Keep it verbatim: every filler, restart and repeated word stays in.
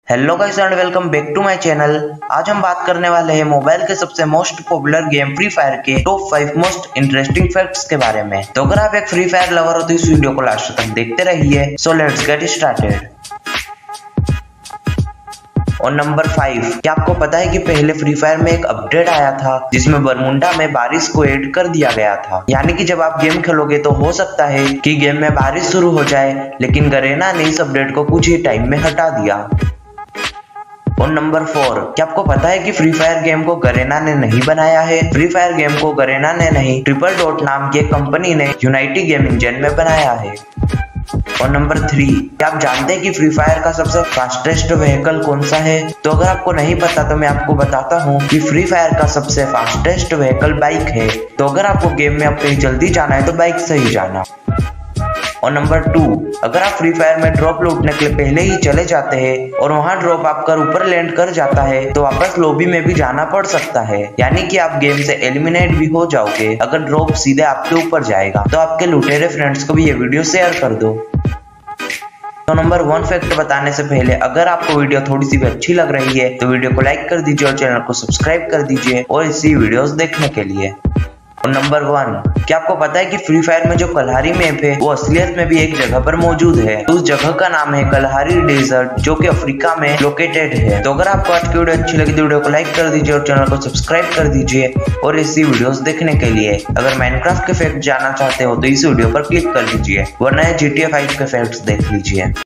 Hello guys and welcome back to my channel. आज हम बात करने वाले हैं मोबाइल के सबसे most popular game free fire के top five most interesting facts के बारे में। तो अगर आप एक फ्री फायर लवर हो तो इस वीडियो को लास्ट तक देखते रहिए। So let's get started. और नंबर फाइव, क्या आपको पता है कि पहले फ्री फायर में एक अपडेट आया था जिसमें बरमुंडा में बारिश को ऐड कर दिया गया था। यानी कि जब आप गेम खेलोगे तो हो सकता है कि गेम में बारिश शुरू हो जाए, लेकिन गरेना ने इस अपडेट को कुछ ही टाइम में हटा दिया। और नंबर फोर, क्या आपको पता है कि फ्री फायर गेम को गरेना ने नहीं बनाया है। फ्री फायर गेम को गरेना ने नहीं, ट्रिपल डॉट नाम की एक कंपनी ने यूनाइटी गेम इंजन में बनाया है। और नंबर थ्री, क्या आप जानते हैं कि फ्री फायर का सबसे फास्टेस्ट व्हीकल कौन सा है? तो अगर आपको नहीं पता तो मैं आपको बताता हूँ कि फ्री फायर का सबसे फास्टेस्ट व्हीकल बाइक है। तो अगर आपको गेम में अब कहीं जल्दी जाना है तो बाइक से ही जाना। और नंबर टू, अगर आप फ्री फायर में ड्रॉप लूटने के लिए पहले ही चले जाते हैं और वहां ड्रॉप आपका ऊपर लैंड कर जाता है तो वापस लॉबी में भी जाना पड़ सकता है। यानी कि आप गेम से एलिमिनेट भी हो जाओगे अगर ड्रॉप सीधे आपके ऊपर जाएगा। तो आपके लुटेरे फ्रेंड्स को भी ये वीडियो शेयर कर दो। तो नंबर वन फैक्ट बताने से पहले अगर आपको वीडियो थोड़ी सी भी अच्छी लग रही है तो वीडियो को लाइक कर दीजिए और चैनल को सब्सक्राइब कर दीजिए और इसी वीडियोस देखने के लिए। और नंबर वन, क्या आपको पता है कि फ्री फायर में जो कलहारी मैप है वो असलियत में भी एक जगह पर मौजूद है। तो उस जगह का नाम है कलहारी डेजर्ट, जो कि अफ्रीका में लोकेटेड है। तो अगर आपको आज की वीडियो अच्छी लगी तो वीडियो को लाइक कर दीजिए और चैनल को सब्सक्राइब कर दीजिए और ऐसी वीडियोस देखने के लिए। अगर माइनक्राफ्ट के फैक्ट जानना चाहते हो तो इस वीडियो पर क्लिक कर लीजिए, वरना जीटीए फाइव के फैक्ट्स देख लीजिए।